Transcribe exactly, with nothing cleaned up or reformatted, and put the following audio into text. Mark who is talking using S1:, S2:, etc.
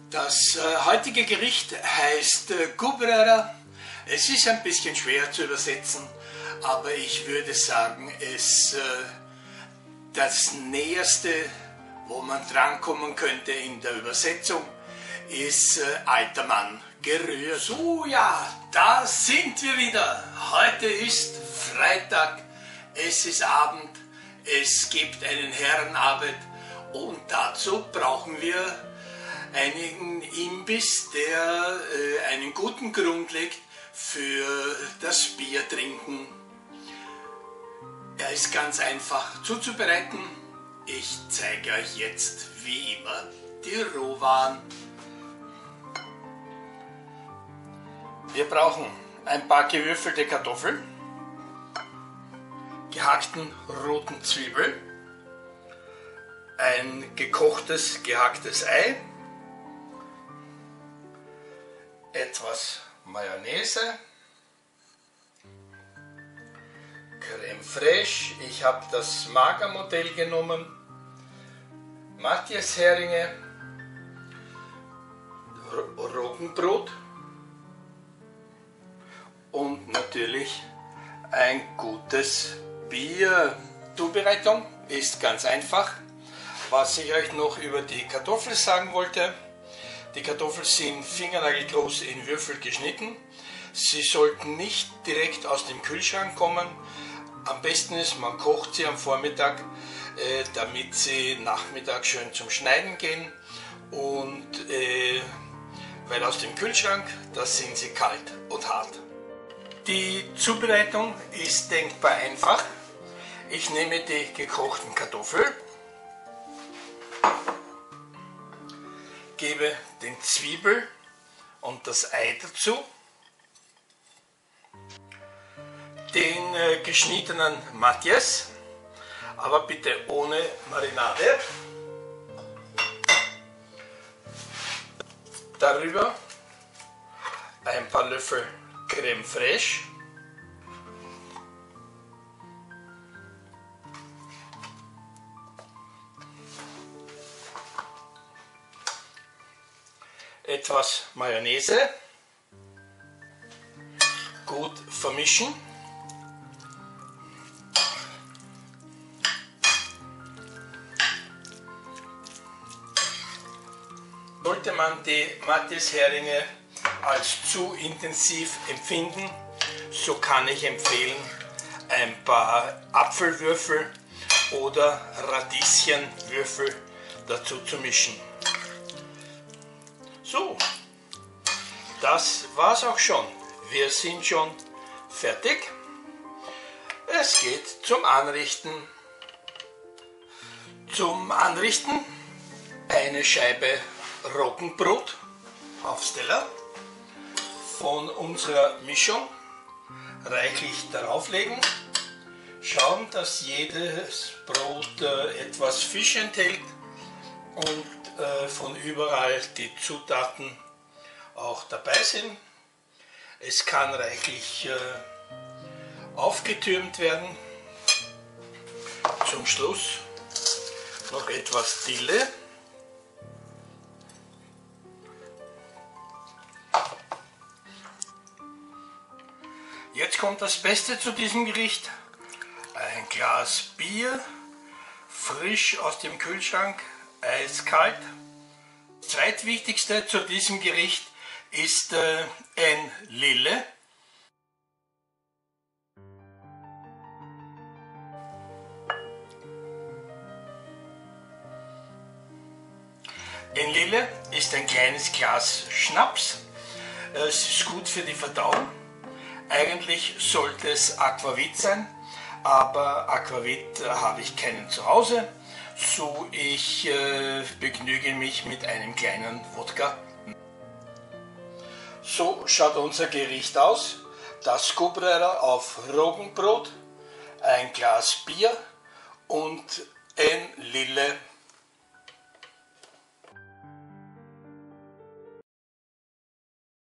S1: Das äh, heutige Gericht heißt äh, Gubrera. Es ist ein bisschen schwer zu übersetzen, aber ich würde sagen, es äh, das Näherste, wo man drankommen könnte in der Übersetzung, ist äh, alter Mann gerührt. So ja, da sind wir wieder. Heute ist Freitag, es ist Abend, es gibt einen Herrenabend und dazu brauchen wir einen Imbiss, der äh, einen guten Grund legt für das Biertrinken. Er ist ganz einfach zuzubereiten. Ich zeige euch jetzt wie immer die Rohwaren. Wir brauchen ein paar gewürfelte Kartoffeln, gehackten roten Zwiebeln, ein gekochtes, gehacktes Ei, etwas Mayonnaise, Creme fraiche, ich habe das Magermodell genommen, Matthias-Heringe, Roggenbrot und natürlich ein gutes Bier. Zubereitung ist ganz einfach. Was ich euch noch über die Kartoffeln sagen wollte: Die Kartoffeln sind fingernagelgroß in Würfel geschnitten. Sie sollten nicht direkt aus dem Kühlschrank kommen. Am besten ist, man kocht sie am Vormittag, äh, damit sie Nachmittag schön zum Schneiden gehen. Und äh, weil aus dem Kühlschrank, da sind sie kalt und hart. Die Zubereitung ist denkbar einfach. Ich nehme die gekochten Kartoffeln, gebe den Zwiebel und das Ei dazu, den äh, geschnittenen Matthias, aber bitte ohne Marinade. Darüber ein paar Löffel Creme fraiche, etwas Mayonnaise, gut vermischen, sollte man die Matthias-Heringe als zu intensiv empfinden, so kann ich empfehlen, ein paar Apfelwürfel oder Radieschenwürfel dazu zu mischen. So, das war's auch schon. Wir sind schon fertig. Es geht zum Anrichten. Zum Anrichten eine Scheibe Roggenbrot aufs Teller, von unserer Mischung reichlich darauflegen. Schauen, dass jedes Brot äh, etwas Fisch enthält und äh, von überall die Zutaten auch dabei sind. Es kann reichlich äh, aufgetürmt werden. Zum Schluss noch etwas Dille. Jetzt kommt das Beste zu diesem Gericht. Ein Glas Bier, frisch aus dem Kühlschrank, eiskalt. Das zweitwichtigste zu diesem Gericht ist äh, ein Lille. Ein Lille ist ein kleines Glas Schnaps. Es ist gut für die Verdauung. Eigentlich sollte es Aquavit sein, aber Aquavit äh, habe ich keinen zu Hause, so ich äh, begnüge mich mit einem kleinen Wodka. So schaut unser Gericht aus: das Gubrera auf Roggenbrot, ein Glas Bier und ein Lille